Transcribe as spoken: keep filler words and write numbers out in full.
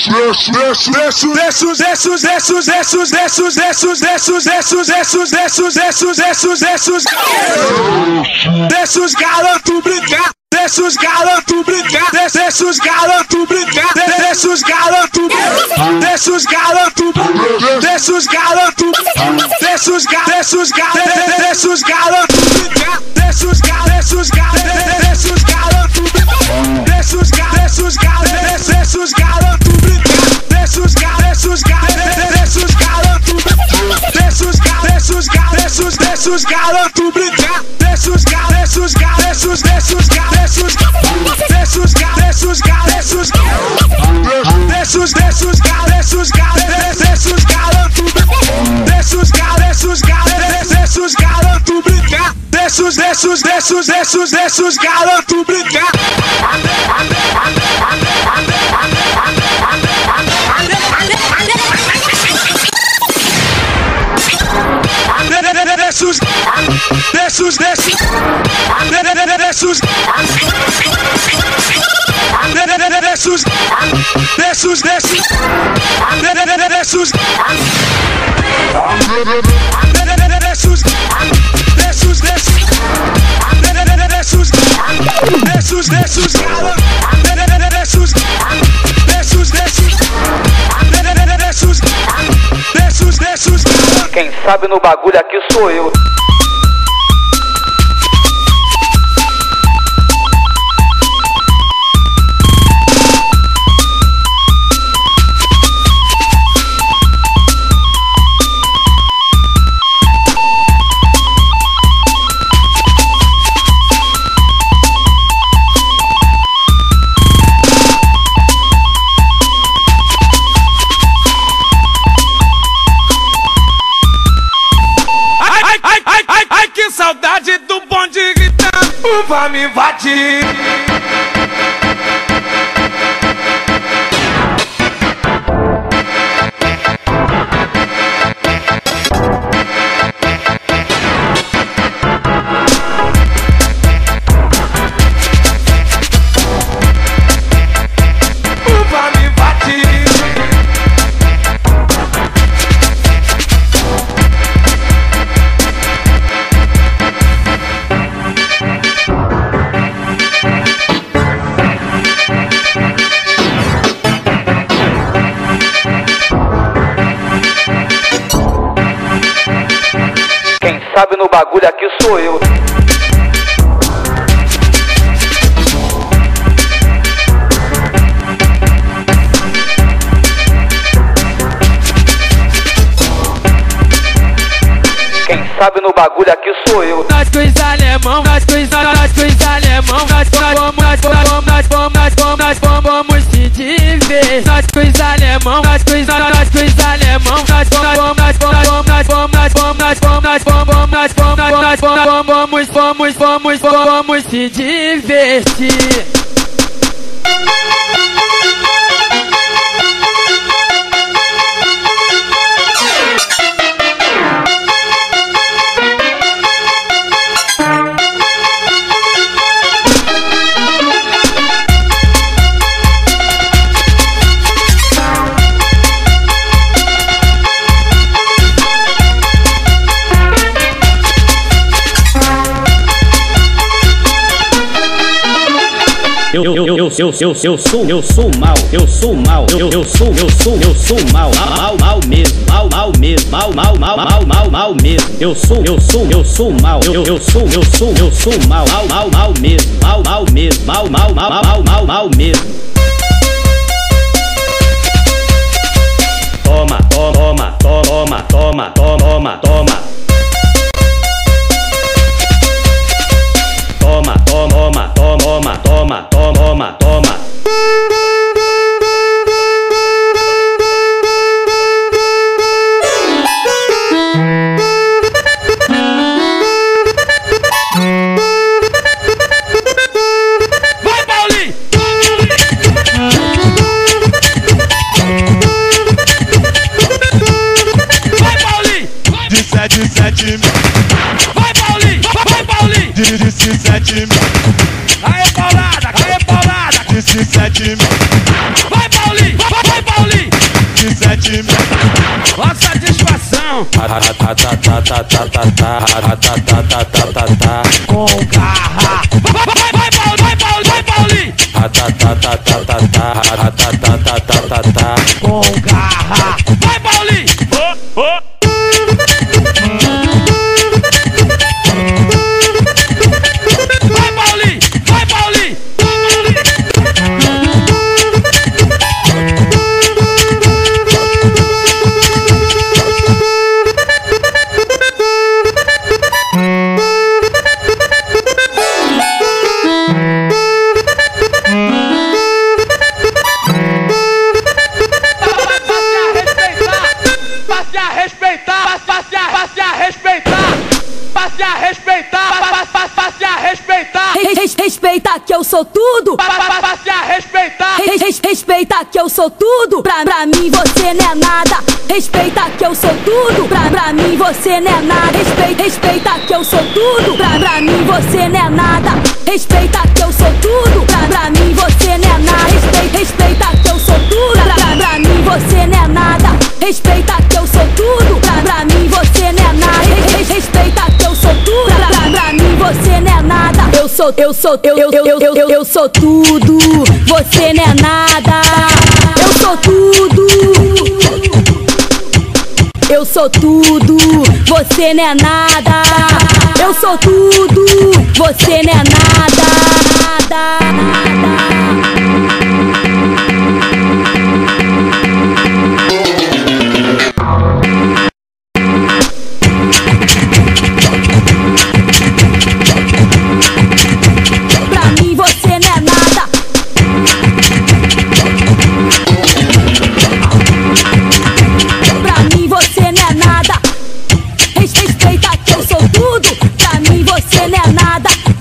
desce, desce, desce, desce, desce, desce, desce, desce, desce, desce, desce, desce, desce, desce, desce, desce, desce os garotos brincar. Desce os garotos brincar, desce os garotos brincar, desce os garotos, desce os garotos, desce os garotos, desce os garotos, desce os garotos, desce os garotos brincar, desce os garotos, desce os garotos, desce os garotos, desce os garotos brincar, desce os garotos, desce os garotos, desce os garotos, desce os desce os garotos brincar, desce os garotos, desce os desce os Desce os desce os desce os desce os desce os desce os desce os desce os garotos desce os desce os desce os garotos brincar desce os desce os desce os desce os desce os garotos brincar desce os desce os desce desce os desce os desce os desce os desce desce os desce os desce os desce desce os desce os desce os desce os desce os desce os desce os quem sabe no bagulho aqui sou eu. Saudade do bonde gritando, vai me invadir. Sabe no bagulho aqui sou eu. Quem sabe no bagulho aqui sou eu. Nós coisa alemão, nós coisa, nós coisa alemão, nós vamos, nós vamos, nós vamos, nós vamos, nós vamos se divertir. Nós coisa alemão, nós coisa, nós coisa alemão, nós vamos, nós vamos, nós vamos, nós vamos, nós vamos, nós vamos, nós vamos, nós vamos, vamos, vamos, vamos, vamos se divertir. Eu, eu, eu, eu, eu, eu, eu sou, eu sou mal, eu sou mal, eu, eu sou, eu sou, eu sou mal, mal, mal mesmo, mal, mal mesmo, mal, mal, mal, mal, mal, mal mesmo. Eu sou, eu sou, eu sou mal, eu, eu sou, eu sou, eu sou mal, mal, mal, mal mesmo, mal, mal mesmo, mal, mal, mal, mal, mal, mal mesmo. Toma, toma, toma, toma, toma, toma. Toma, toma, toma, toma, toma, toma. Vai, Paulinho! Vai, Paulinho! De sete, sete. Vai, Paulinho! Vai, Paulinho! De sete. Aê, Paulada! Aê, Paulada! De sete. Vai, Paulinho! Vai, Paulinho! mete, mete. Ó a satisfação. Com garra. Vai, vai, vai, Paulo, vai, Paulo, vai, Paulinho. Com garra. Vai, Paulinho. Oh, oh. Vai, Paulinho, vai, Paulinho. Passe a respeitar, passe a, passe a respeitar, passe a respeitar, passe, passe a respeitar. Respeita que eu sou tudo. Passe a respeitar. Respeita que eu sou tudo. Pra, pra mim você não é nada. Respeita que eu sou tudo. Pra, pra mim você não é nada. Respeita, respeita que eu sou tudo. Pra, pra mim você não é nada. Respeita que eu sou tudo. Pra, pra mim você não é nada. Respeita, respeita que eu sou tudo. Pra, pra, pra mim você não é nada. Respeita que eu sou tudo. Pra, pra mim você não é nada. Respeita que eu sou tudo. Pra, pra, pra mim você não é nada. Eu sou, eu sou, eu, eu, eu, eu, eu, eu sou tudo. Você não é nada. Eu sou tudo. Eu sou tudo. Você não é nada. Eu sou tudo. Você não é nada. Nada, nada. Respeita que eu sou tudo, pra mim você não é nada.